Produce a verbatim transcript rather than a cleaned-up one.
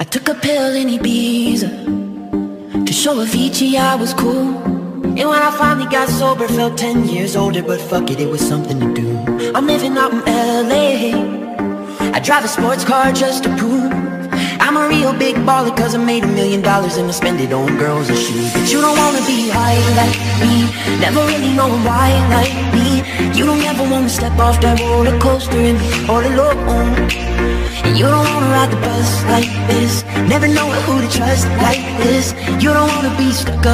I took a pill in Ibiza to show Avicii I was cool. And when I finally got sober, felt ten years older. But fuck it, it was something to do. I'm living out in L A. I drive a sports car just to prove I'm a real big baller, cause I made a million dollars and I spend it on girls and shoes. But you don't wanna be high like me, never really know why like me. You don't ever wanna step off that roller coaster and be all alone. And you don't wanna ride the bus like this, never know who to trust like this. You don't wanna be stuck up